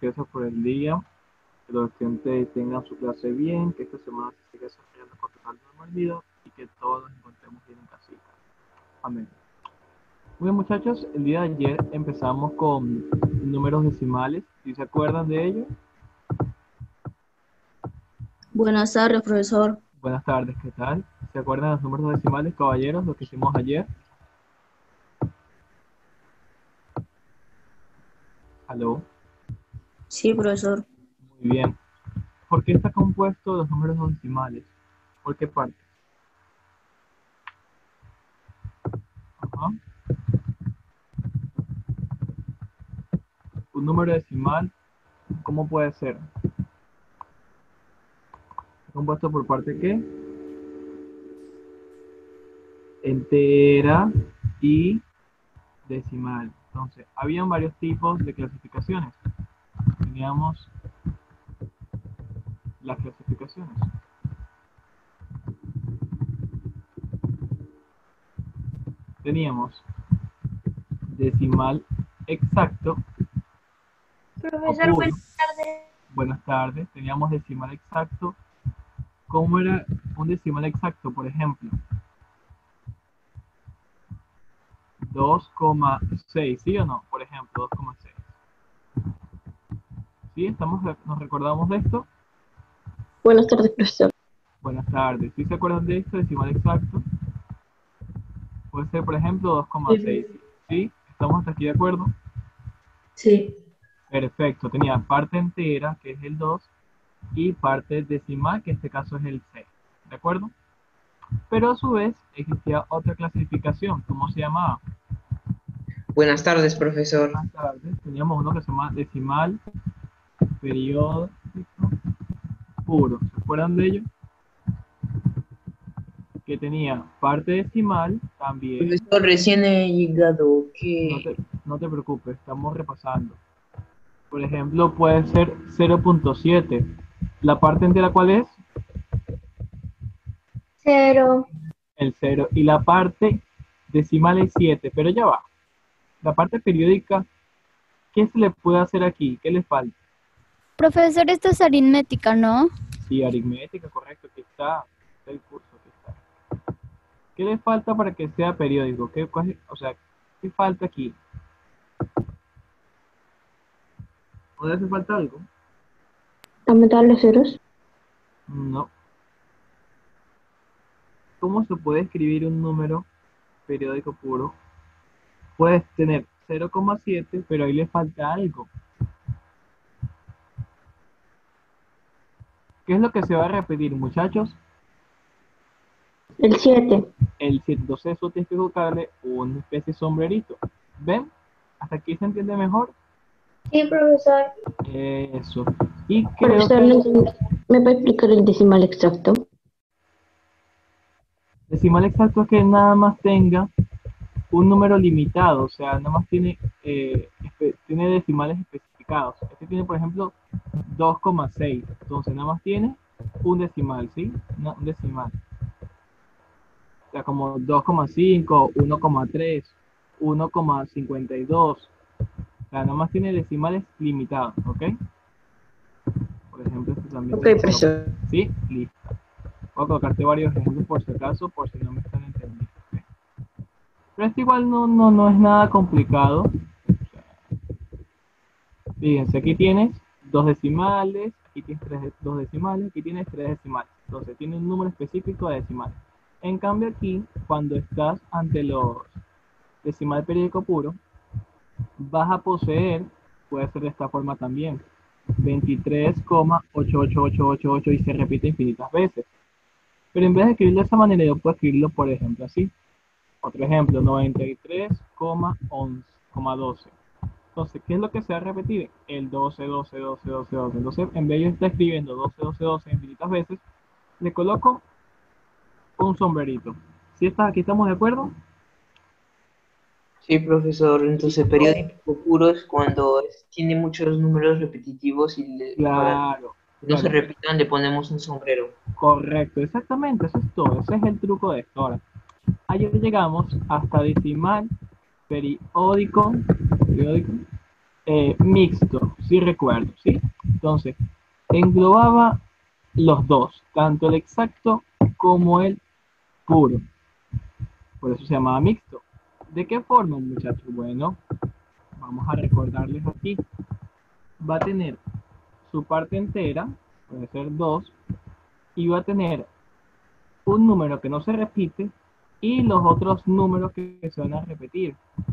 gracias por el día. Que los estudiantes tengan su clase bien, que esta semana se siga desarrollando con total normalidad y que todos nos encontremos bien en casita. Amén. Muy bien, muchachos, el día de ayer empezamos con números decimales. ¿Sí se acuerdan de ello? Buenas tardes, profesor. Buenas tardes, ¿qué tal? ¿Se acuerdan de los números decimales, caballeros, lo que hicimos ayer? ¿Aló? Sí, profesor. Muy bien. ¿Por qué está compuesto los números decimales? ¿Por qué parte? Ajá. Un número decimal, ¿cómo puede ser? ¿Está compuesto por parte qué? Entera y decimal. Entonces, habían varios tipos de clasificaciones. Teníamos las clasificaciones. Teníamos decimal exacto o Profesor, puro. buenas tardes. Buenas tardes. Teníamos decimal exacto. ¿Cómo era un decimal exacto? Por ejemplo, 2,6, ¿sí o no? Por ejemplo, 2,6. ¿Sí? ¿Nos recordamos de esto? Buenas tardes, profesor. Buenas tardes. ¿Sí se acuerdan de esto? Decimal exacto. Puede ser, por ejemplo, 2,6. Sí. ¿Sí? ¿Estamos hasta aquí de acuerdo? Sí. Perfecto. Tenía parte entera, que es el 2, y parte decimal, que en este caso es el 6. ¿De acuerdo? Pero a su vez existía otra clasificación. ¿Cómo se llamaba? Buenas tardes, profesor. Más tarde teníamos uno que se llama decimal periódico puro. ¿Se acuerdan de ello? Que tenía parte decimal también. Profesor, recién he llegado. No ¿Qué? te, no te preocupes, estamos repasando. Por ejemplo, puede ser 0,7. ¿La parte entera cuál es? 0. El 0. Y la parte decimal es 7. Pero ya va. La parte periódica, ¿qué se le puede hacer aquí? ¿Qué le falta? Profesor, esto es aritmética, ¿no? Sí, aritmética, correcto. Aquí está el curso. Aquí está. ¿Qué le falta para que sea periódico? O sea, ¿qué falta aquí? ¿No le hace falta algo? ¿Aumentar los ceros? No. ¿Cómo se puede escribir un número periódico puro? Puedes tener 0,7, pero ahí le falta algo. ¿Qué es lo que se va a repetir, muchachos? El 7. El 7. Entonces eso tienes que colocarle una especie de sombrerito. ¿Ven? ¿Hasta aquí se entiende mejor? Sí, profesor. Eso. Y creo Profesor, que ¿me puede explicar el decimal exacto? decimal exacto es que nada más tenga un número limitado, o sea, nada más tiene, tiene decimales especificados. Este tiene, por ejemplo, 2,6. Entonces nada más tiene un decimal, ¿sí? Un decimal. O sea, como 2,5, 1,3, 1,52. O sea, nada más tiene decimales limitados, ¿ok? Por ejemplo, este también Ok, tiene profesor. ¿sí? Listo. Voy a colocarte varios ejemplos por si acaso, por si no me están entendiendo. ¿Ok? Pero esto igual no es nada complicado. O sea, fíjense, aquí tienes dos decimales, aquí tienes dos decimales, aquí tienes tres decimales. Entonces tiene un número específico de decimales. En cambio aquí, cuando estás ante los decimal periódico puro, vas a poseer, puede ser de esta forma también, 23,88888 y se repite infinitas veces. Pero en vez de escribirlo de esa manera, yo puedo escribirlo, por ejemplo, así. Otro ejemplo, 93,11,12. Entonces, ¿qué es lo que se va a repetir? El 12, 12, 12, 12, 12. Entonces, en vez de yo estar escribiendo 12, 12, 12 infinitas veces, le coloco un sombrerito. ¿Sí está, aquí estamos de acuerdo? Sí, profesor. Entonces, Listo. periódico puro es cuando tiene muchos números repetitivos y para Claro, que no se claro. repitan le ponemos un sombrero. Correcto, exactamente, eso es todo. Ese es el truco de esto. Ahora, ayer llegamos hasta decimal periódico, periódico Mixto, sí recuerdo, ¿sí? Entonces, englobaba los dos, tanto el exacto como el puro. Por eso se llamaba mixto. ¿De qué forma, muchachos? Bueno, vamos a recordarles aquí. Va a tener su parte entera, puede ser 2, y va a tener un número que no se repite y los otros números que se van a repetir.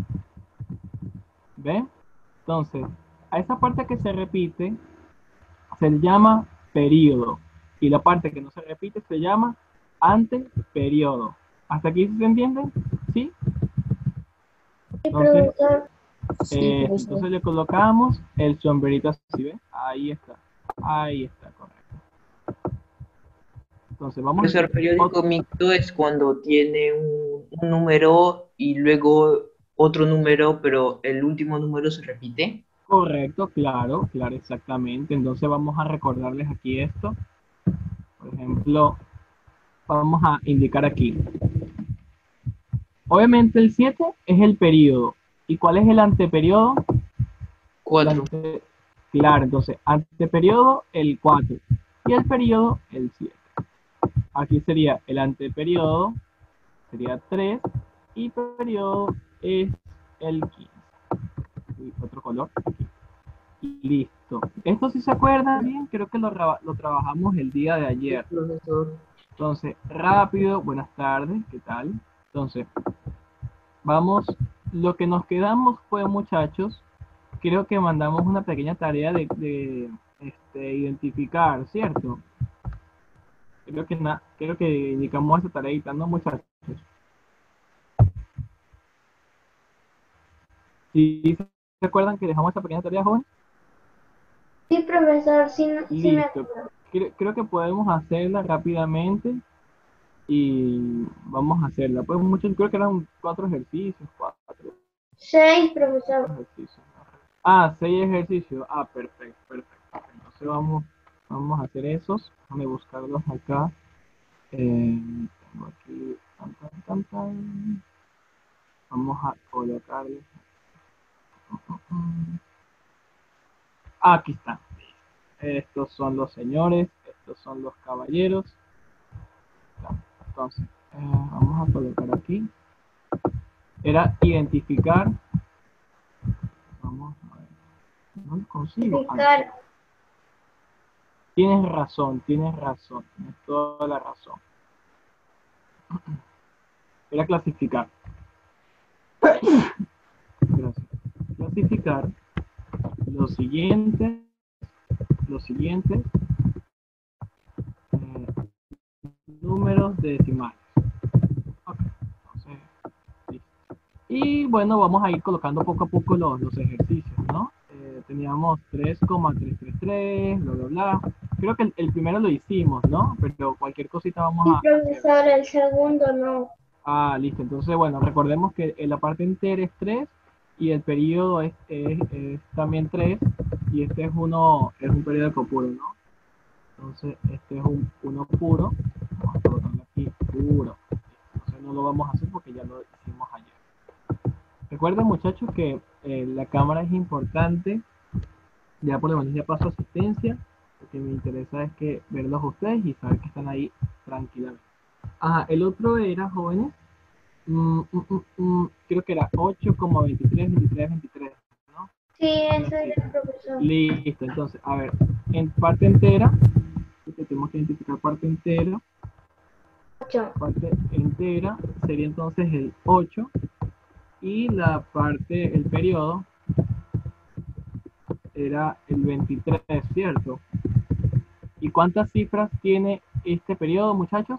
¿Ven? Entonces, a esa parte que se repite se le llama periodo y la parte que no se repite se llama anteperiodo. ¿Hasta aquí se entiende? ¿Sí? Sí, Entonces, profesor. Sí, profesor. entonces le colocamos el sombrerito así, ¿ven? Ahí está, correcto. Entonces, vamos a Profesor, hacer periódico mixto es cuando tiene un número y luego otro número, pero el último número se repite. correcto, claro, claro, exactamente. Entonces vamos a recordarles aquí esto. Por ejemplo, vamos a indicar aquí. Obviamente el 7 es el periodo. ¿Y cuál es el anteperiodo? El 4. Claro, entonces anteperiodo el 4 y el periodo el 7. Aquí sería el anteperiodo, sería 3 y periodo es el 15. Uy, otro color. Aquí. Listo. Esto si se acuerdan bien, creo que lo trabajamos el día de ayer. Profesor. Entonces, rápido, buenas tardes, ¿qué tal? Entonces, vamos, lo que nos quedamos fue, muchachos, creo que mandamos una pequeña tarea de identificar, ¿cierto? Creo que indicamos esa tarea, ¿no, muchachos? ¿Sí se acuerdan que dejamos esa pequeña tarea, joven? Sí, profesor, sí, sí me Listo. acuerdo. Creo que podemos hacerla rápidamente y vamos a hacerla. Pues muchos, creo que eran 4 ejercicios, 6, profesor. ejercicios. Ah, 6 ejercicios. Ah, perfecto, perfecto. Entonces vamos a hacer esos. Déjame buscarlos acá. Tengo aquí. Tan, tan, tan, tan. Vamos a colocarles. Aquí están. Estos son los señores. Estos son los caballeros. Entonces, vamos a colocar aquí. Era identificar. Vamos a ver. No lo consigo. Identificar. Tienes razón, tienes toda la razón. Era clasificar. Gracias. Clasificar los siguientes números decimales. Ok, entonces, listo. Y bueno, vamos a ir colocando poco a poco los ejercicios, ¿no? Teníamos 3,333, bla, bla, bla. Creo que el primero lo hicimos, ¿no? Pero cualquier cosita vamos Sí, a hacer. profesor, el segundo no. Ah, listo. Entonces, bueno, recordemos que la parte entera es 3 y el periodo es también 3 y este es un periódico puro, ¿no? Entonces, este es uno puro. Vamos a colocarlo aquí, puro. Entonces no lo vamos a hacer porque ya lo hicimos ayer. Recuerden, muchachos, que la cámara es importante. Ya por lo menos ya paso asistencia. Lo que me interesa es que verlos a ustedes y saber que están ahí tranquilamente. Ajá, el otro era, jóvenes. Creo que era 8,232323, ¿no? Sí, ese es el profesor. Listo, entonces, a ver, en parte entera, tenemos que identificar parte entera. 8. Parte entera sería entonces el 8 y el periodo era el 23, ¿cierto? ¿Y cuántas cifras tiene este periodo, muchachos?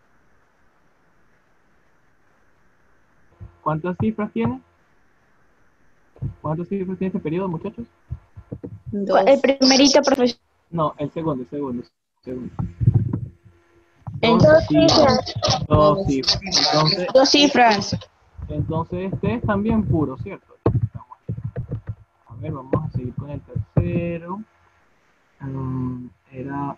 ¿Cuántas cifras tiene? ¿Cuántas cifras tiene este periodo, muchachos? El primerito, profesor. No, el segundo. En Dos cifras. Dos cifras. Entonces, 2 cifras. entonces este es también puro, ¿cierto? A ver, vamos a seguir con el tercero. Era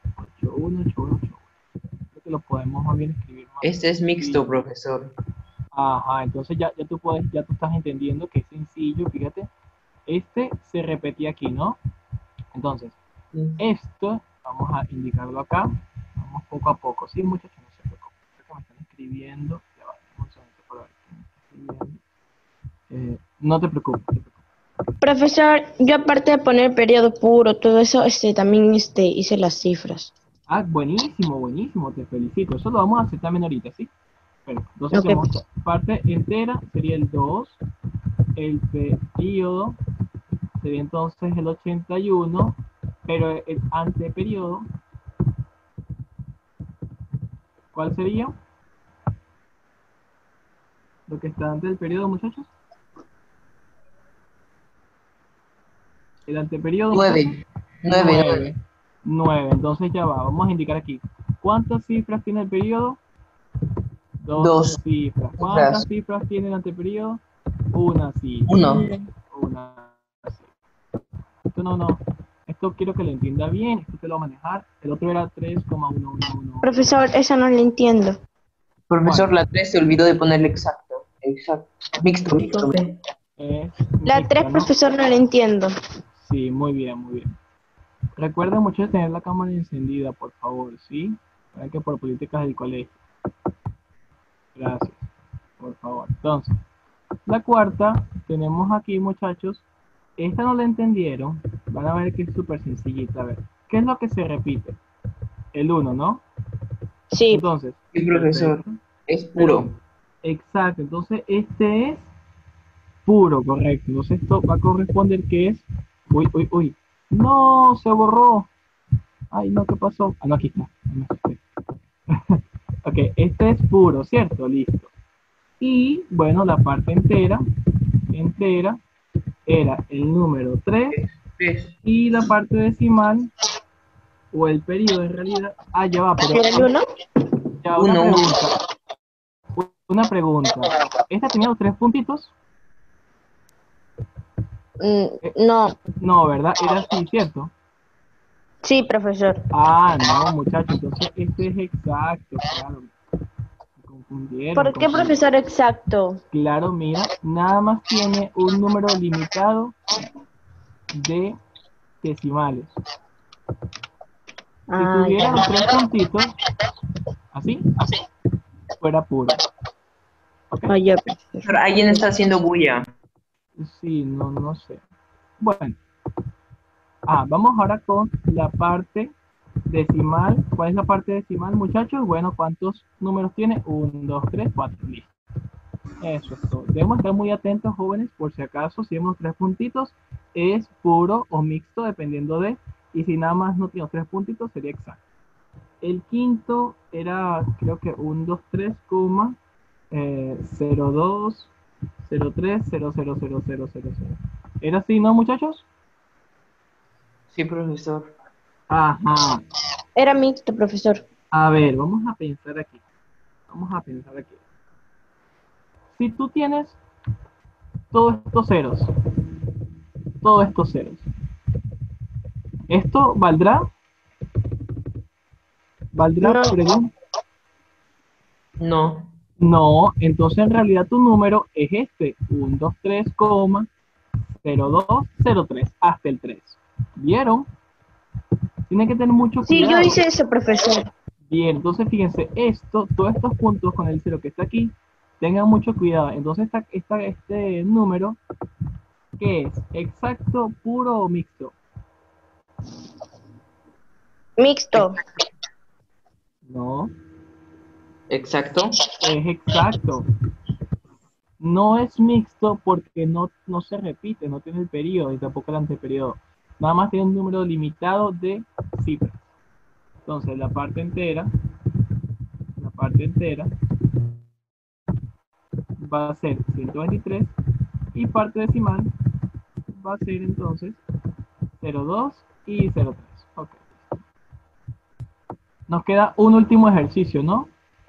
2,98181. Creo que lo podemos más bien escribir más. Este es mixto, profesor. Ajá, entonces ya tú puedes, ya tú estás entendiendo que es sencillo, fíjate. Este se repetía aquí, ¿no? Entonces, esto, vamos a indicarlo acá. Vamos poco a poco. Sí, muchachos, no se preocupen. Creo que me están escribiendo. Ya va, un segundo por ver quién me está escribiendo. No te preocupes, no te preocupes. Profesor, yo aparte de poner periodo puro, todo eso, también hice las cifras. Ah, buenísimo, buenísimo, te felicito. Eso lo vamos a hacer también ahorita, ¿sí? Pero, entonces Ok, tenemos pues. parte entera, sería el 2, el periodo sería entonces el 81, pero el anteperiodo, ¿cuál sería? Lo que está antes del periodo, muchachos. El anteperiodo, muchachos. 9. 9. 9. Entonces ya va, vamos a indicar aquí. ¿Cuántas cifras tiene el periodo? Dos 2. cifras. ¿Cuántas cifras tiene el anteperiodo? Una cifra. 1. Una cifra. Esto no. Esto quiero que lo entienda bien. Esto te lo va a manejar. El otro era 3,111. Profesor, eso no lo entiendo. Profesor, la 3 se olvidó de ponerle exacto. Exacto. Mixto. Es La mixta, 3, ¿no? profesor, no la entiendo. Sí, muy bien, muy bien. Recuerden mucho tener la cámara encendida, por favor, ¿sí? Para que por políticas del colegio. Gracias, por favor. Entonces, la cuarta, tenemos aquí, muchachos. Esta no la entendieron. Van a ver que es súper sencillita. A ver, ¿qué es lo que se repite? El 1, ¿no? Sí, Entonces, Sí, profesor. perfecto. Es Pero, puro. exacto. Entonces, este es puro, correcto. Entonces, esto va a corresponder que es... Uy. No, se borró. Ay, no, ¿qué pasó? Ah, no, aquí está. Me asusté. Ok, este es puro, ¿cierto? Listo. Y, bueno, la parte entera era el número 3 3. y la parte decimal, o el periodo en realidad. Ah, ya va, pero ¿era el 1? ya, 1. una pregunta. ¿Esta tenía los 3 puntitos? Eh, No, no, ¿verdad? Era así, ¿cierto? sí, profesor. Ah, no, muchachos, entonces este es exacto, claro. Me confundieron. ¿Por qué, profesor, exacto? Claro, mira, nada más tiene un número limitado de decimales. Si Ah, tuviera ya. los 3 puntitos, así, fuera puro. ¿Ok? Ah, ya, profesor. Alguien está haciendo bulla. Sí, no sé. Bueno, vamos ahora con la parte decimal. ¿Cuál es la parte decimal, muchachos? Bueno, ¿cuántos números tiene? 1, 2, 3, 4. Listo. Eso es todo. Debemos estar muy atentos, jóvenes, por si acaso, si vemos 3 puntitos, es puro o mixto, dependiendo de, y si nada más no tiene 3 puntitos, sería exacto. El quinto era, creo que 1, 2, 3, 02, 03, 000000. ¿Era así, no, muchachos? Sí, profesor. Ajá. Era mixto, profesor. A ver, vamos a pensar aquí. Si tú tienes todos estos ceros, ¿esto valdrá? ¿Valdrá? No, Pregunta. No. No, entonces en realidad tu número es este, 123,0203 hasta el 3. ¿Vieron? Tienen que tener mucho sí, yo cuidado. hice eso, profesor. Bien, entonces fíjense, todos estos puntos con el 0 que está aquí, tengan mucho cuidado. Entonces este número, ¿qué es? ¿Exacto, puro o mixto? Mixto. No, Exacto. es exacto. No es mixto porque no se repite, no tiene el periodo y tampoco el anteperiodo. Nada más tiene un número limitado de cifras. Entonces la parte entera va a ser 123 y parte decimal va a ser entonces 02 y 03. Ok. Nos queda un último ejercicio, ¿no?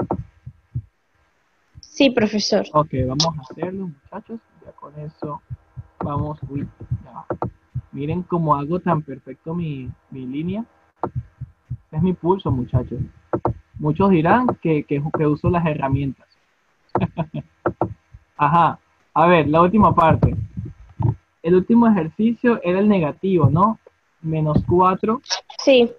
Sí, profesor. Ok, vamos a hacerlo, muchachos. Ya con eso vamos. Uy, ya va. Miren cómo hago tan perfecto mi línea. Este es mi pulso, muchachos. Muchos dirán que uso las herramientas. Ajá. A ver, la última parte. El último ejercicio era el negativo, ¿no? Menos Sí,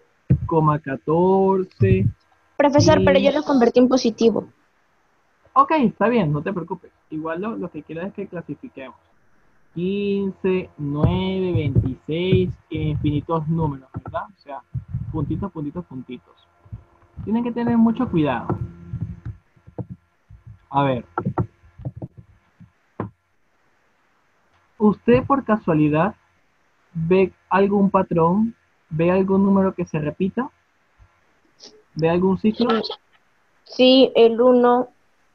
4,14 profesor, pero y... yo lo convertí en positivo. Ok, está bien, no te preocupes. Igual lo que quiero es que clasifiquemos. 15, 9, 26, infinitos números, ¿verdad? O sea, puntitos, puntitos, puntitos. Tienen que tener mucho cuidado. A ver, ¿usted por casualidad ve algún patrón? ¿Ve algún número que se repita? ¿Ve algún ciclo? Sí, el 1.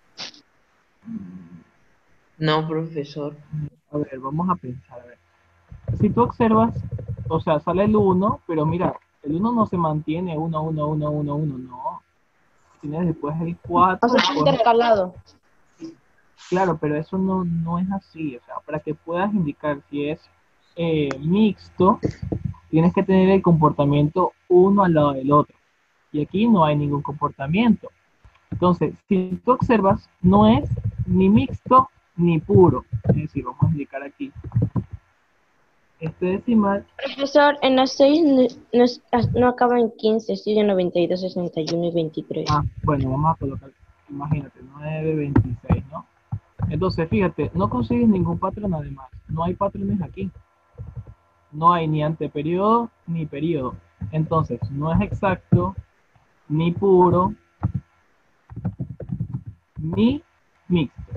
No, profesor. A ver, vamos a pensar. A ver. Si tú observas, o sea, sale el uno, pero mira, el uno no se mantiene 1, 1, 1, 1, 1, no. Tienes después el O 4, sea, está después... intercalado. Claro, pero eso no es así. O sea, para que puedas indicar si es mixto, tienes que tener el comportamiento uno al lado del otro. Y aquí no hay ningún comportamiento. Entonces, si tú observas, no es ni mixto ni puro. Es decir, vamos a indicar aquí. Este decimal, Profesor, en las 6 no acaba en 15, sigue en 92, 61 y 23. bueno, vamos a colocar, imagínate, 9, 26, ¿no? Entonces, fíjate, no consigues ningún patrón además. No hay patrones aquí. No hay ni anteperiodo ni periodo. Entonces, no es exacto, ni puro, ni mixto.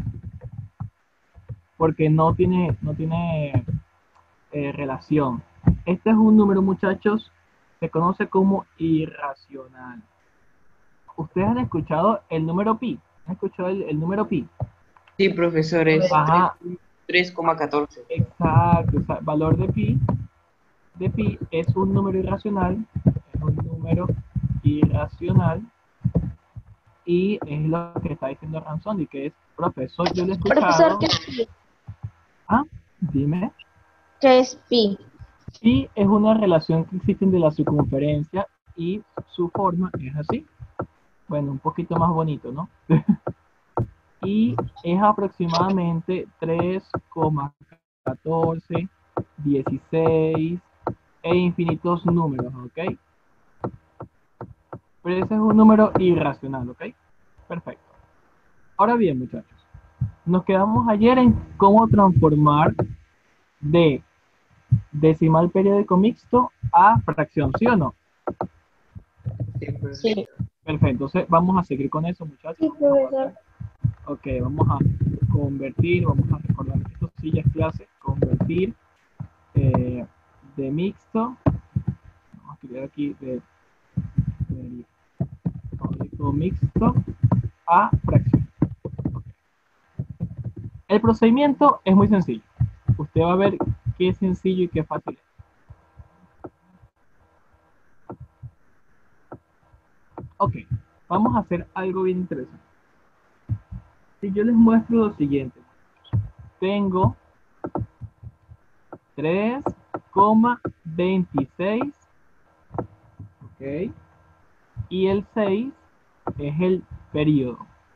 Porque no tiene relación. Este es un número, muchachos, se conoce como irracional. ¿Ustedes han escuchado el número pi? ¿Han escuchado el número pi? Sí, profesor, es Ajá, 3,14. exacto. O sea, valor de pi es un número irracional, es un número irracional, y es lo que está diciendo Ranzoni, que es, profesor, yo lo he Profesor, escuchado. ¿qué es pi? Ah, dime. ¿Qué es pi? Pi es una relación que existe de la circunferencia y su forma es así. Bueno, un poquito más bonito, ¿no? Y es aproximadamente 3,14, 16 e infinitos números, ¿ok? Pero ese es un número irracional, ¿ok? Perfecto. Ahora bien, muchachos, nos quedamos ayer en cómo transformar de decimal periódico mixto a fracción, ¿sí o no? Sí, profesor. Sí. Perfecto, entonces vamos a seguir con eso, muchachos. Sí, profesor. Ok, vamos a convertir, vamos a recordar que esto sí ya es clase, convertir de mixto, vamos a escribir aquí del código mixto a fracción. Okay. El procedimiento es muy sencillo. Usted va a ver qué sencillo y qué fácil es. Ok, vamos a hacer algo bien interesante. Si yo les muestro lo siguiente, tengo 3,26, ok, y el 6 es el periodo.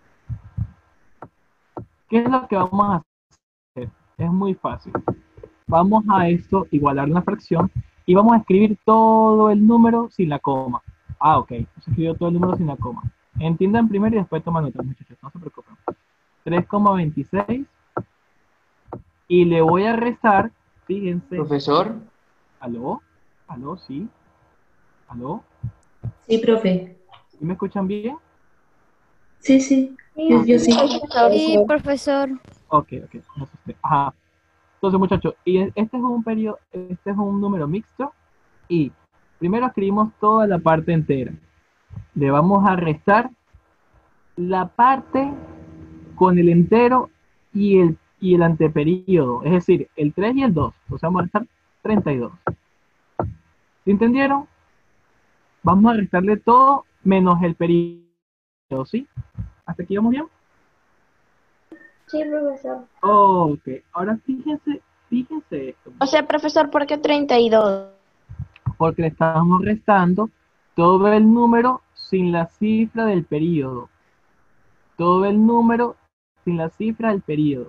¿Qué es lo que vamos a hacer? Es muy fácil. Vamos a esto, igualar una fracción, y vamos a escribir todo el número sin la coma. Ah, ok, hemos escrito todo el número sin la coma. Entiendan primero y después toman nota, muchachos, no se preocupen. 3,26 y le voy a restar, fíjense. Profesor, ¿Aló? ¿Aló? ¿Sí? ¿Aló? Sí, profe. ¿Sí me escuchan bien? Sí, sí. Sí, Yo sí. Sí, profesor. Ok, me asusté. Ajá. Entonces, muchachos, y este es un periodo, este es un número mixto, y primero escribimos toda la parte entera. Le vamos a restar la parte con el entero y el anteperíodo, es decir, el 3 y el 2. O sea, vamos a restar 32. ¿Sí entendieron? Vamos a restarle todo menos el periodo, ¿sí? ¿Hasta aquí vamos bien? sí, profesor. Ok, ahora fíjense esto, O sea, profesor, ¿por qué 32? porque le estamos restando todo el número sin la cifra del periodo. Todo el número sin la cifra del periodo.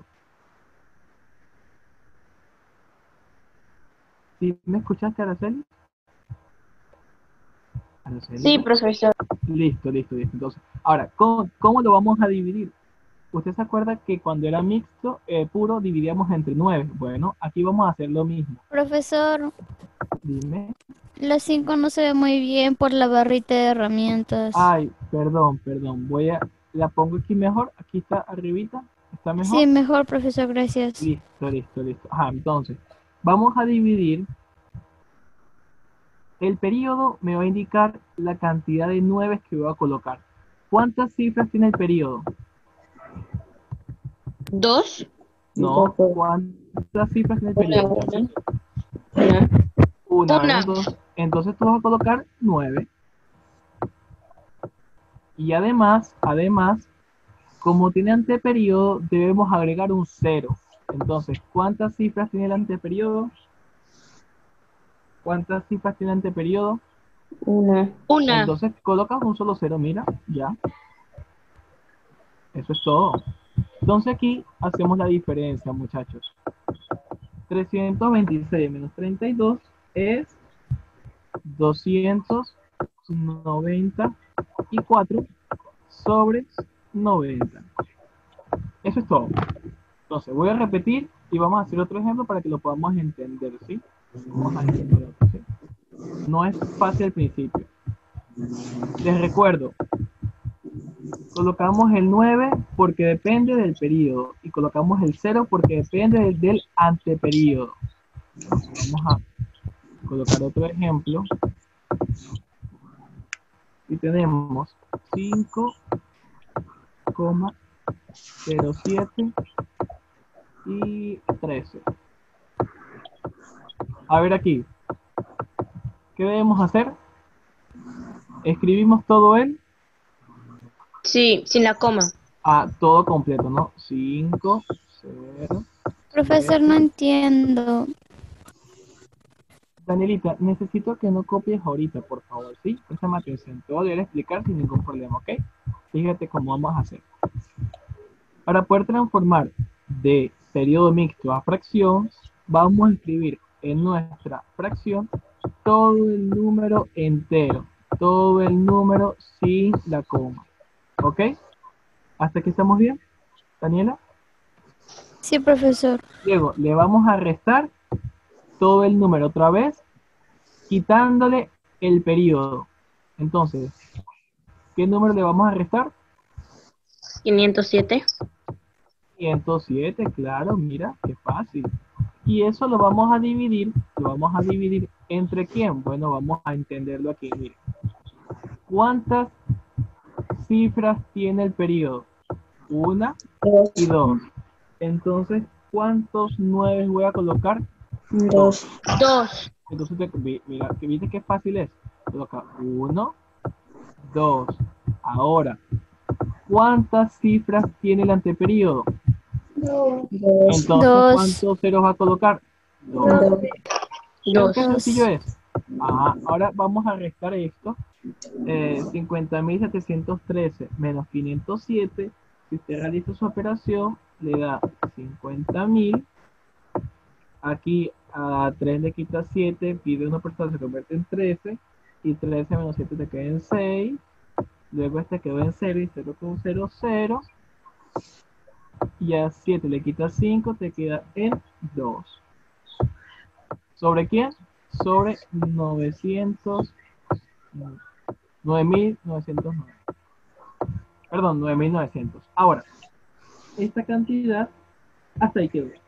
¿Sí me escuchaste, Araceli? Araceli. Sí, profesor. Listo. Entonces, ahora, ¿cómo lo vamos a dividir? ¿Usted se acuerda que cuando era mixto, puro, dividíamos entre 9? Bueno, aquí vamos a hacer lo mismo. Profesor, Dime. la 5 no se ve muy bien por la barrita de herramientas. Ay, perdón. La pongo aquí mejor. Aquí está arribita. ¿Está mejor? Sí, mejor, profesor, gracias. Listo. Ajá, entonces, vamos a dividir. El periodo me va a indicar la cantidad de 9 que voy a colocar. ¿Cuántas cifras tiene el periodo? 2. No. ¿Cuántas cifras tiene el periodo? Una. ¿Verdad? Entonces tú vas a colocar 9. Y además, como tiene anteperiodo, debemos agregar un 0. Entonces, ¿cuántas cifras tiene el anteperiodo? ¿Cuántas cifras tiene el anteperiodo? Una. Entonces colocas un solo 0, mira, ya. Eso es todo. Entonces aquí hacemos la diferencia, muchachos. 326 menos 32 es 294 sobre 90. Eso es todo. Entonces voy a repetir y vamos a hacer otro ejemplo para que lo podamos entender, ¿sí? Vamos a entender, ¿sí? No es fácil al principio. Les recuerdo, colocamos el 9 porque depende del periodo y colocamos el 0 porque depende del anteperiodo. Vamos a colocar otro ejemplo. Y tenemos 5,07 y 13. A ver aquí. ¿Qué debemos hacer? Escribimos todo Sí, sin la coma. todo completo, ¿no? 5, 0. Profesor, no entiendo. Danielita, necesito que no copies ahorita, por favor, ¿sí? Préstame atención. Te voy a explicar sin ningún problema, ¿ok? Fíjate cómo vamos a hacer. Para poder transformar de periodo mixto a fracción, vamos a escribir en nuestra fracción todo el número entero. Todo el número sin la coma. ¿Ok? ¿Hasta aquí estamos bien? ¿Daniela? Sí, profesor. Luego, le vamos a restar todo el número otra vez, quitándole el periodo. Entonces, ¿qué número le vamos a restar? 507. 107, claro, mira, qué fácil. Y eso lo vamos a dividir ¿entre quién? Bueno, vamos a entenderlo aquí, mire. ¿Cuántas cifras tiene el periodo? 1 y 2. Entonces, ¿cuántos 9 voy a colocar? 2. 2. Entonces, mira, que viste qué fácil es. Coloca 1, 2. Ahora, ¿cuántas cifras tiene el anteperiodo? 2. Entonces, Dos. ¿cuántos ceros va a colocar? 2. 2. ¿Qué sencillo es? Ajá, ahora vamos a restar esto. 50.713 menos 507. Si usted realiza su operación, le da 50.000. Aquí a 3 le quita 7, pide una persona, se convierte en 13. Y 13 menos 7 te queda en 6. Luego este quedó en 0 y 0 con 0, 0. Y a 7 le quitas 5, te queda en 2. ¿Sobre quién? Sobre 9.909. Perdón, 9.900. Ahora, esta cantidad, hasta ahí quedó.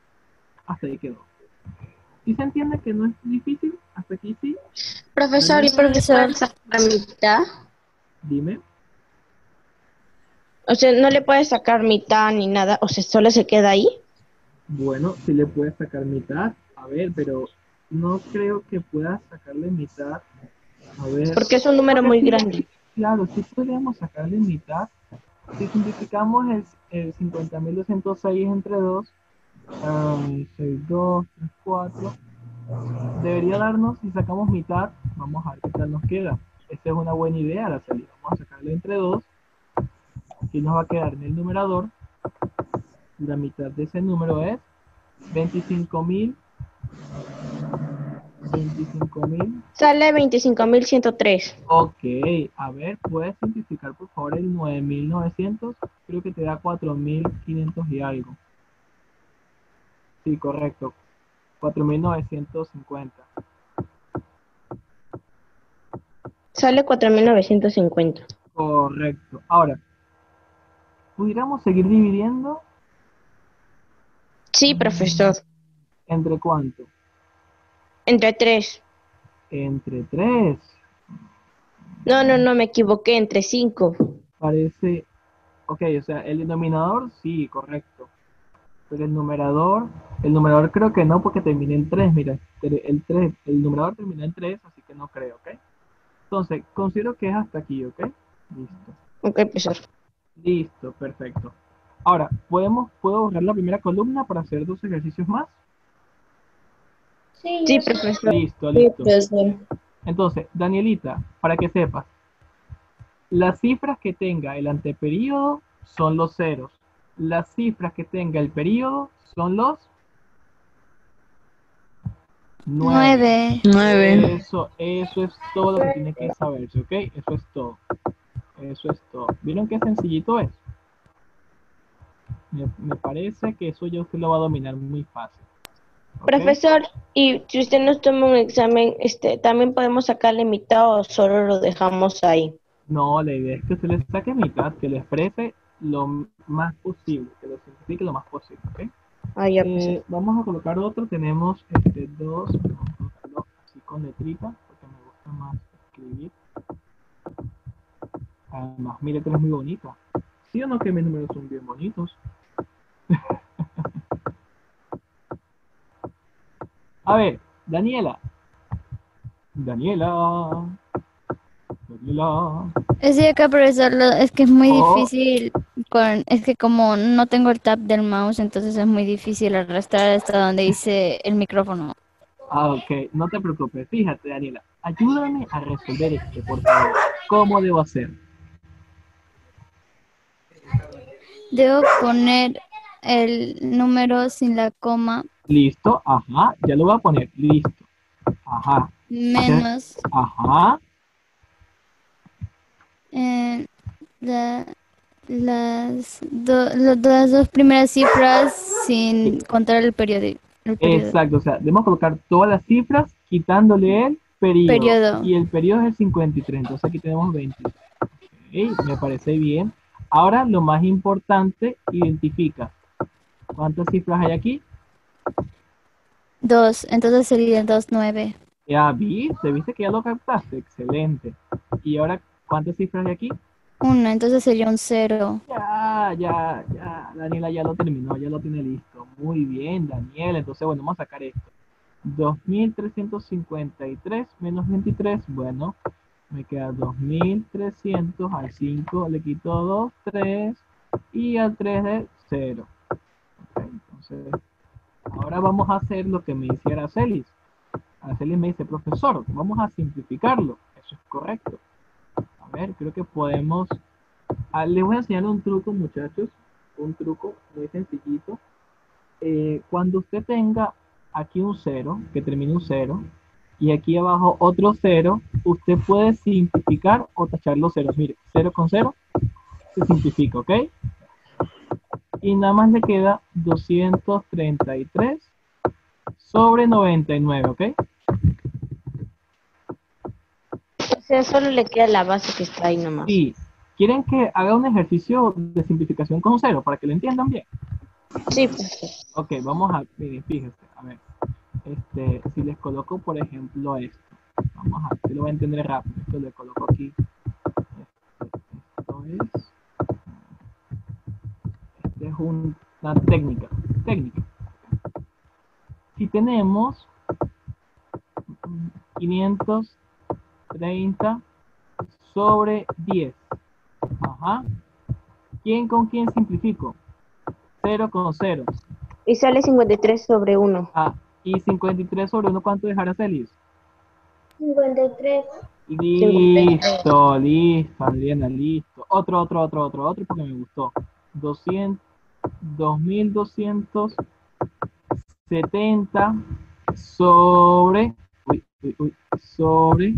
¿Sí se entiende que no es difícil? ¿Hasta aquí sí? Profesor, ¿y por qué puede sacar la mitad? Dime. O sea, no le puede sacar mitad ni nada. O sea, solo se queda ahí. Bueno, sí le puedes sacar mitad. A ver, pero no creo que puedas sacarle mitad. A ver. Porque es un número muy grande. Claro, sí podríamos sacarle mitad. Si simplificamos el 50.206 entre 2, 6, 2, 3, 4, debería darnos, si sacamos mitad, vamos a ver qué tal nos queda. Esta es una buena idea la salida. Vamos a sacarle entre 2. Aquí nos va a quedar en el numerador La mitad de ese número es 25.000. 25.000. Sale 25.103. Ok, a ver, ¿puedes simplificar por favor el 9.900? Creo que te da 4.500 y algo. Sí, correcto. 4.950. Sale 4.950. Correcto. Ahora, ¿pudiéramos seguir dividiendo Sí, profesor. entre cuánto? Entre 3. Entre 3. No, me equivoqué. Entre 5. Parece, ok, o sea, el denominador sí, correcto. Pero el numerador creo que no porque termina en 3, mira, el numerador termina en 3, así que no creo, ¿ok? Entonces, considero que es hasta aquí, ¿ok? Listo. Ok, profesor. Listo, perfecto. Ahora, ¿puedo borrar la primera columna para hacer 2 ejercicios más? Sí, Sí, yo sé. profesor. Listo, Sí, listo. profesor. Entonces, Danielita, para que sepas, las cifras que tenga el anteperíodo son los ceros. Las cifras que tenga el período son los 9. 9. 9. Eso es todo lo que tiene que saberse, ¿ok? Eso es todo. Eso es todo. ¿Vieron qué sencillito es? Me parece que eso ya usted lo va a dominar muy fácil. ¿Ok? Profesor, y si usted nos toma un examen, también podemos sacarle mitad o solo lo dejamos ahí. No, la idea es que usted le saque mitad, que lo exprese lo más posible, que lo simplifique lo más posible, ¿ok? Ah, ya, profesor. Vamos a colocar otro, tenemos dos, vamos a colocarlo así con letrita, porque me gusta más escribir. Además, mi letra es muy bonita. ¿Sí o no que mis números son bien bonitos? A ver, Daniela. Daniela. Daniela. Sí, acá, profesor, es que es muy Oh, difícil es que como no tengo el tab del mouse, entonces es muy difícil arrastrar hasta donde dice el micrófono. ok, no te preocupes. Fíjate, Daniela, ayúdame a resolver por favor. ¿Cómo debo hacer? Debo poner el número sin la coma Listo, ajá, ya lo voy a poner. Listo, ajá, menos ajá. eh, la- las dos primeras cifras sin contar el periodo. El periodo. Exacto, o sea, debemos colocar todas las cifras quitándole el periodo. Periodo. Y el periodo es el 53, entonces aquí tenemos 23. Ok, me parece bien. Ahora lo más importante, identifica. ¿Cuántas cifras hay aquí? 2, entonces sería 2, 9. Ya viste que ya lo captaste. Excelente. Y ahora, ¿cuántas cifras hay aquí? 1, entonces sería un 0. Ya. Daniela ya lo terminó, ya lo tiene listo. Muy bien, Daniela. Entonces, bueno, vamos a sacar esto. 2.353 menos 23. Bueno, me queda 2.300. Al 5 le quito 2, 3. Y al 3 de 0. Ok, entonces, ahora vamos a hacer lo que me hiciera Celis. Araceli me dice, profesor, vamos a simplificarlo. Eso es correcto. A ver, creo que podemos... les voy a enseñar un truco, muchachos. Un truco muy sencillito. Cuando usted tenga aquí un 0, que termine un 0, y aquí abajo otro 0, usted puede simplificar o tachar los ceros. Mire, 0 con 0 se simplifica, ¿ok? Y nada más le queda 233 sobre 99, ¿ok? O sea, solo le queda la base que está ahí nomás. Sí. ¿Quieren que haga un ejercicio de simplificación con 0 para que lo entiendan bien? Sí, profesor. Ok, vamos a, miren, fíjense, a ver, si les coloco, por ejemplo, esto, vamos a, si lo voy a entender rápido, esto le coloco aquí, esto es una técnica, si tenemos 530 sobre 10, ajá, ¿quién con quién simplifico? 0 con 0, Y sale 53 sobre 1. y 53 sobre 1, ¿cuánto dejará Celis? 53. 53. Listo, Adriana, listo. Otro, porque me gustó. 200, 2270 sobre, sobre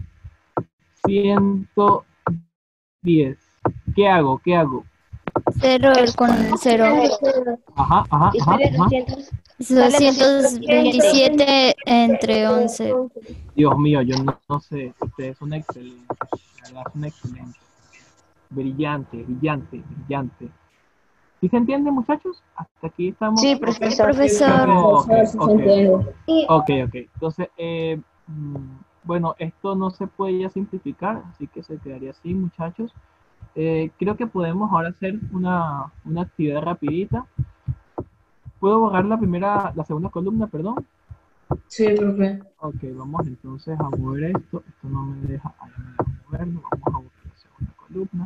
110. ¿Qué hago? ¿Qué hago? Cero con el cero. Ajá, ajá, Y ajá, sale ajá. 200. Sale 227. 227 entre 11. Dios mío, yo no sé. Ustedes son excelentes. La verdad, son excelentes. Brillante, brillante, brillante. ¿Sí se entiende, muchachos? Hasta aquí estamos. Sí, ¿Ok? profesor. Profesor, Ok, Profesor, sí se ok, entiende. Y ok, ok. Entonces, bueno, esto no se puede ya simplificar, así que se quedaría así, muchachos. Creo que podemos ahora hacer una actividad rapidita. ¿Puedo borrar la segunda columna, perdón? Sí, profe. Ok, vamos entonces a mover esto. Esto no me deja, ahí me deja moverlo. Vamos a borrar la segunda columna.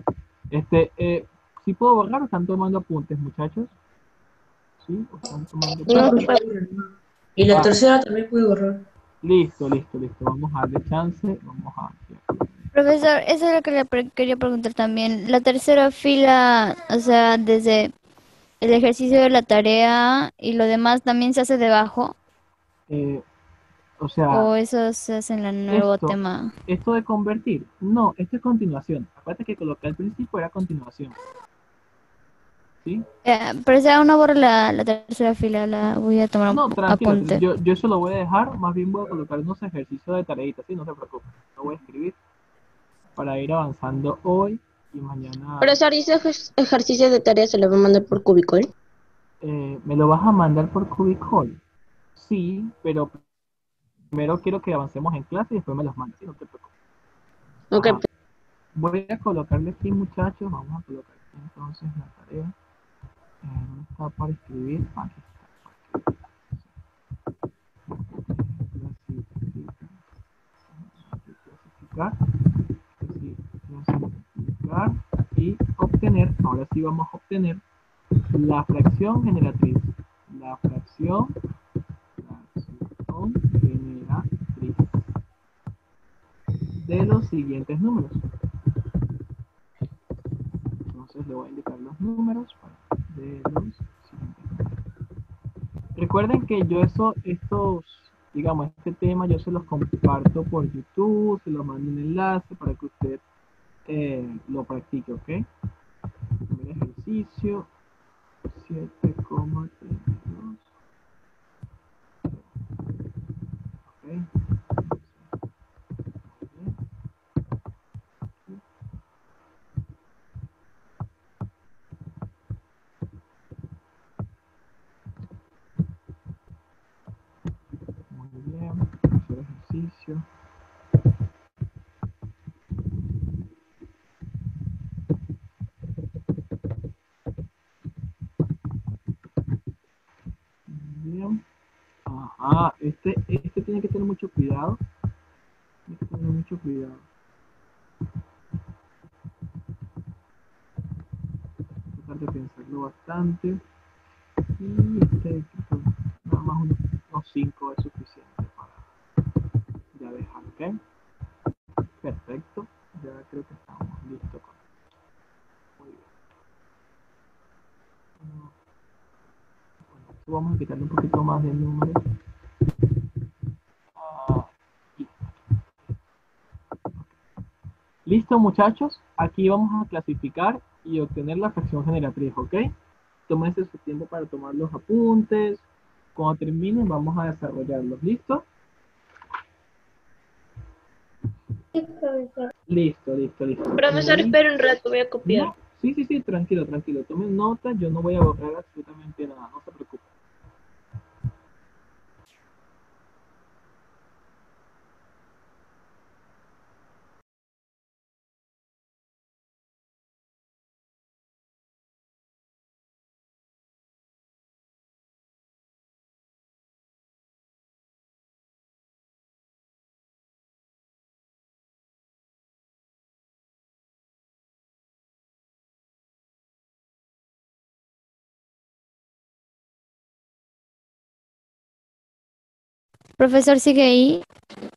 ¿Sí puedo borrar o están tomando apuntes, muchachos? ¿Sí? ¿O están tomando No, apuntes? Y la Ah, tercera también pude borrar. listo, listo, listo. Vamos a darle chance. Vamos a... profesor, eso es lo que quería preguntar también. La tercera fila, o sea, desde el ejercicio de la tarea y lo demás también se hace debajo, Eh, o sea, o eso se hace en el nuevo esto, tema. esto de convertir, no, esto es continuación. Acuérdate que coloqué al principio era continuación. ¿Sí? Pero si aún no borro la tercera fila, la voy a tomar un No, tranquilo, apunte. yo eso lo voy a dejar, más bien voy a colocar unos ejercicios de tareitas, ¿sí? No te preocupes, lo voy a escribir para ir avanzando hoy y mañana. profesor, ¿y ese ejercicio de tarea se lo va a mandar por Cubicol? ¿Me lo vas a mandar por Cubicall? Sí, pero primero quiero que avancemos en clase y después me los mandes, ¿sí? No te preocupes. Ok, Ajá. Voy a colocarle aquí, muchachos, vamos a colocar aquí entonces la tarea. ¿Dónde está para escribir? Aquí está. Clasificar, clasificar y obtener, ahora sí vamos a obtener la fracción generatriz. La fracción generatriz de los siguientes números. Entonces le voy a indicar los números de los siguientes números. Recuerden que yo digamos, este tema yo se los comparto por YouTube, se los mando un enlace para que usted lo practique, ¿ok? Primer ejercicio, 7,32. Ok. Muy bien. Tercer ejercicio. Muy bien. Ajá, este tiene que tener mucho cuidado. Tiene que tener mucho cuidado. Tratar de pensarlo bastante. Y nada más unos 5 es suficiente para ya dejar, ¿ok? Perfecto. Ya creo que estamos listos con muy bien. Bueno, vamos a quitarle un poquito más de números. Ah, listo, muchachos. Aquí vamos a clasificar y obtener la fracción generatriz, ¿ok? Tómense su tiempo para tomar los apuntes. Cuando terminen, vamos a desarrollarlos. ¿Listo? sí, profesor. Listo, listo, listo. profesor, espera un rato, voy a copiar. No, sí, sí, sí, tranquilo, tranquilo. Tomen nota, yo no voy a borrar absolutamente nada, no se preocupen. Profesor, sigue ahí.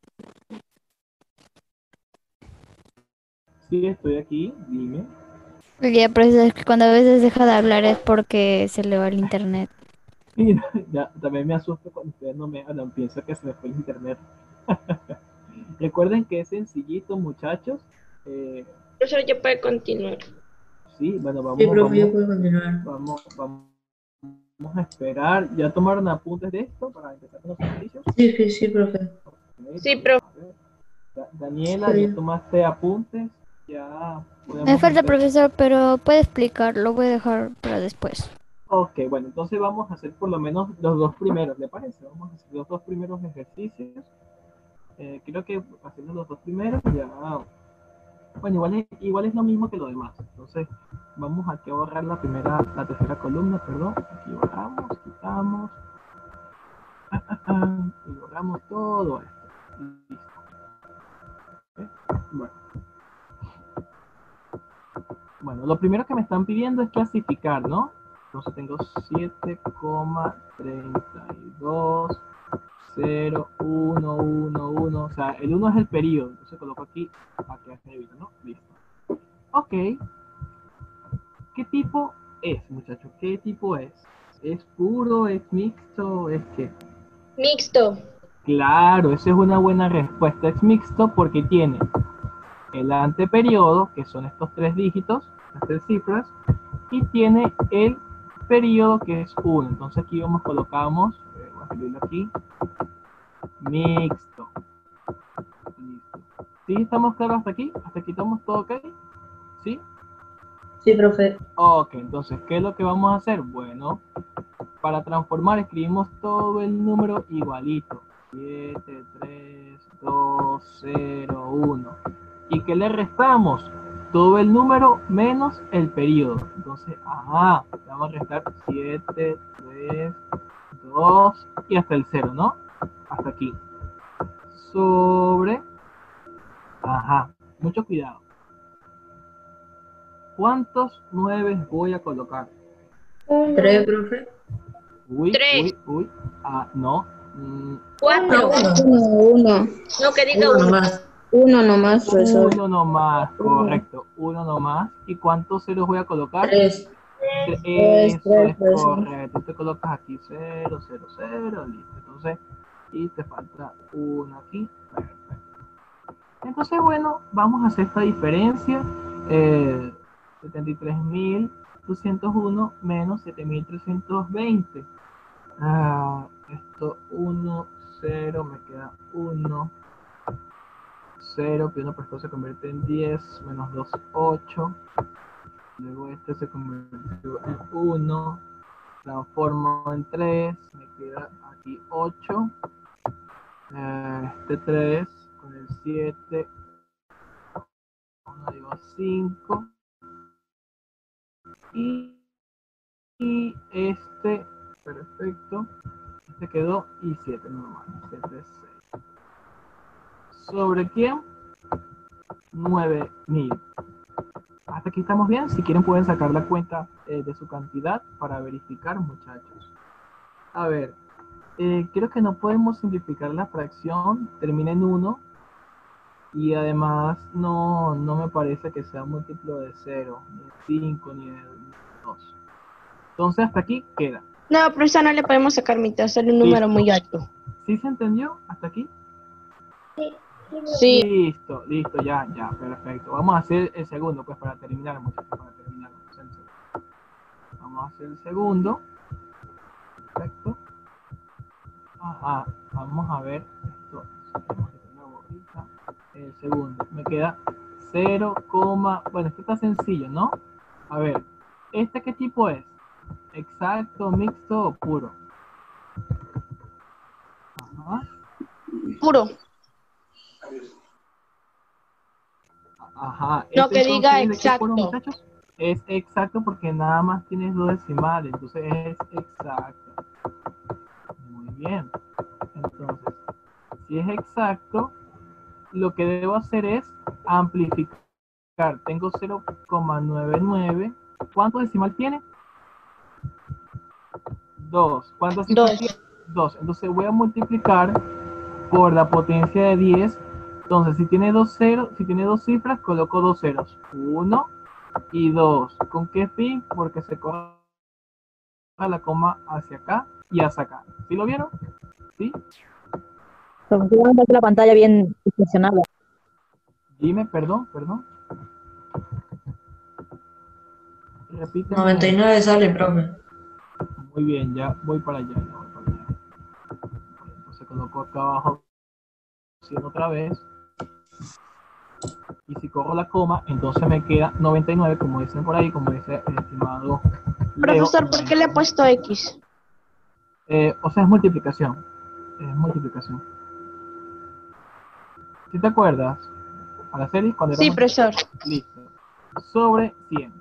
Sí, estoy aquí, dime. Ya, profesor, es que cuando a veces deja de hablar es porque se le va el internet. Y ya, también me asusto cuando ustedes no me hablan, pienso que se me fue el internet. Recuerden que es sencillito, muchachos. Eh, Profesor, ya puede continuar. sí, bueno, Sí, profe, ya puede continuar. vamos a esperar. ¿Ya tomaron apuntes de esto para empezar con los ejercicios? Sí, profe. Sí, Vamos profe. a ver. Daniela, ¿ya Sí. tomaste apuntes? Ya Me podemos falta, empezar. profesor, pero puede explicar, lo voy a dejar para después. Ok, bueno, entonces vamos a hacer por lo menos los dos primeros, ¿le parece? Vamos a hacer los dos primeros ejercicios. Creo que haciendo los dos primeros ya... Bueno, igual es lo mismo que lo demás. Entonces, vamos aquí a borrar la tercera columna, perdón. Aquí borramos, quitamos. Y borramos todo esto. Listo. ¿Ok? Bueno, lo primero que me están pidiendo es clasificar, ¿no? Entonces tengo 7,32,0,1,1,1. O sea, el 1 es el periodo. Entonces coloco aquí arriba, ¿no? Listo. Ok. ¿Qué tipo es, muchachos? ¿Qué tipo es? ¿Es puro? ¿Es mixto? ¿Es qué? Mixto. Claro, esa es una buena respuesta. Es mixto porque tiene el anteperiodo, que son estos 3 dígitos, las 3 cifras, y tiene el periodo que es 1. Entonces aquí colocamos, voy a escribirlo aquí, mixto. Listo. ¿Sí estamos claros hasta aquí? ¿Hasta aquí estamos todo ok? ¿Sí? Sí, profe. Ok, entonces, ¿qué es lo que vamos a hacer? Bueno, para transformar escribimos todo el número igualito. 73201. ¿Y qué le restamos? Todo el número menos el periodo. Entonces, le vamos a restar 7, 3, 2 y hasta el 0, ¿no? Hasta aquí. Sobre, mucho cuidado. ¿Cuántos 9 voy a colocar? 3, profe. Uy, 3. no. 4. Uno. No, que diga 1 1. nomás. Uno nomás, profesor. Uno nomás, correcto. Uno nomás. ¿Y cuántos ceros voy a colocar? 3. Eso es profesor. correcto. Te colocas aquí 0, 0, 0, listo. Entonces, y te falta uno aquí. Perfecto. Entonces, bueno, vamos a hacer esta diferencia. 73.201 menos 7.320. Esto 1, 0, me queda 1. 0, que 1 por esto se convierte en 10, menos 2, 8. Luego este se convirtió en 1, transformo en 3, me queda aquí 8. Este 3 con el 7, 1 digo 5. Y este, perfecto, este quedó y 7 normal, 7, 6. ¿Sobre quién? 9.000. Hasta aquí estamos bien. Si quieren pueden sacar la cuenta de su cantidad para verificar, muchachos. A ver, creo que no podemos simplificar la fracción. Termina en 1. Y además no me parece que sea múltiplo de 0, ni de 5, ni de 2. Entonces hasta aquí queda. No, profesor, no le podemos sacar mitad, sale un número muy alto. ¿Sí se entendió hasta aquí? Sí. Listo, ya, perfecto. Vamos a hacer el segundo, pues para terminar, muchachos, Vamos a hacer el segundo. Perfecto. Vamos a ver esto. El segundo. Me queda 0, bueno, esto está sencillo, ¿no? A ver, ¿este qué tipo es? ¿Exacto, mixto o puro? Puro. ¿Este No, que diga entonces de qué puro, exacto. muchachos? Es exacto porque nada más tienes 2 decimales, entonces es exacto. Muy bien. Entonces, si es exacto, lo que debo hacer es amplificar. Tengo 0,99. ¿Cuánto decimal tiene? 2. ¿Cuántas cifras 2. tiene? 2. Entonces voy a multiplicar por la potencia de 10. Entonces, si tiene 2 ceros, si tiene 2 cifras, coloco 2 ceros. 1 Y 2. ¿Con qué fin? Porque se corre la coma hacia acá y hacia acá. ¿Sí lo vieron? ¿Sí? Profesor, vamos a hacer la pantalla bien distorsionada. Dime, perdón. Repíteme. 99 sale, profe. Muy bien, ya voy para allá. Entonces coloco acá abajo 100 otra vez. Y si corro la coma, entonces me queda 99, como dicen por ahí, como dice el estimado Leo. Profesor, ¿por qué le he puesto X? O sea, es multiplicación. Es multiplicación. ¿Sí te acuerdas? A la serie cuando Sí, era profesor. listo. Sobre 100.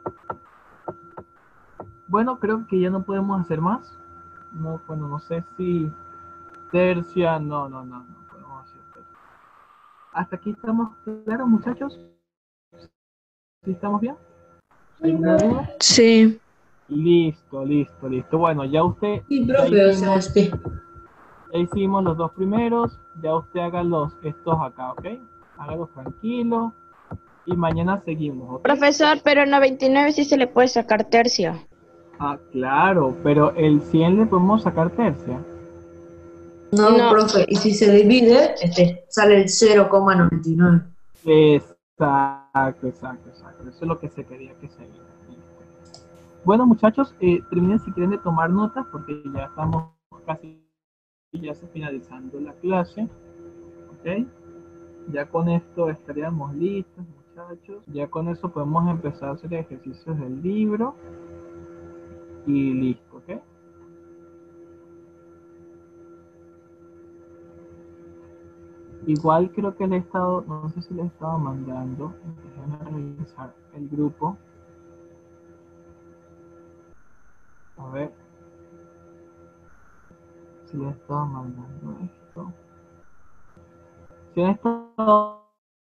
Bueno, creo que ya no podemos hacer más. No, bueno, no sé si tercia, no podemos hacer tercia. Hasta aquí estamos claros, muchachos. ¿Sí estamos bien? ¿Alguna duda? Sí. Listo. Bueno, ya usted Sí, ya profe, o sea, sí. ya hicimos los dos primeros, ya usted haga estos acá, ¿ok? Hágalos tranquilo y mañana seguimos, ¿ok? Profesor, pero 99 sí se le puede sacar tercia. Ah, claro, pero el 100 le podemos sacar tercia. No, No. profe, y si se divide, sale el 0,99. Exacto. Eso es lo que se quería que se viera. Bueno, muchachos, terminen si quieren de tomar notas porque ya estamos casi finalizando la clase. ¿Ok? Ya con esto estaríamos listos, muchachos. Ya con eso podemos empezar a hacer ejercicios del libro. Y listo, ¿ok? Igual creo que le he estado, no sé si le he estado mandando. Déjenme revisar el grupo. A ver si le he estado mandando esto. Si han estado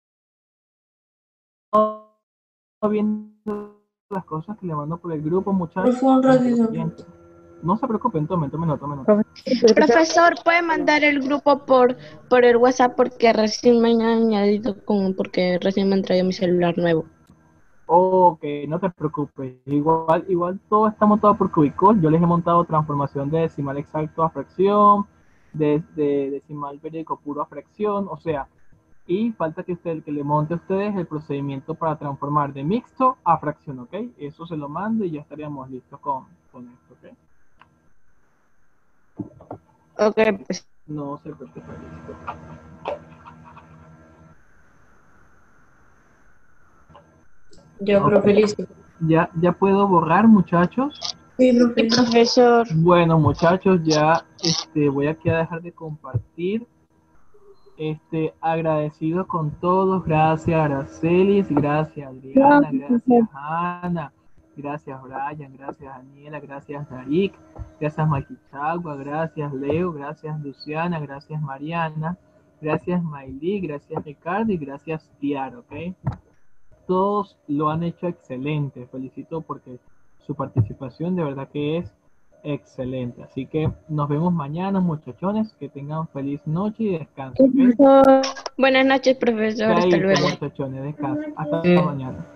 viendo las cosas que le mando por el grupo, muchachos. Profe, un ratito. No se preocupen, tomen nota. Profesor, ¿puede mandar el grupo por el WhatsApp porque recién me han añadido porque recién me han traído mi celular nuevo? Ok, no te preocupes. Igual todo está montado por cubicos. Yo les he montado transformación de decimal exacto a fracción, de decimal periódico puro a fracción, o sea, y falta que le monte a ustedes el procedimiento para transformar de mixto a fracción, ¿ok? Eso se lo mando y ya estaríamos listos con esto, ¿ok? Ok, pues. No se preocupe, listo. Ya, profe, listo. ¿Ya puedo borrar, muchachos? Sí, Sí, profe. profesor. Bueno, muchachos, ya voy aquí a dejar de compartir. Agradecido con todos. Gracias, Aracelis. Gracias, Adriana. Gracias, Ana. Gracias, Brian. Gracias, Daniela. Gracias, Darik. Gracias, Maquichagua. Gracias, Leo. Gracias, Luciana. Gracias, Mariana. Gracias, Maylí. Gracias, Ricardo. Y gracias, Tiara, ¿ok? Todos lo han hecho excelente. Felicito porque su participación de verdad que es excelente. Así que nos vemos mañana, muchachones. Que tengan feliz noche y descanso. ¿Ok? Buenas noches, profesor. Hasta Chaito, luego. muchachones, descanso. Hasta Sí. mañana.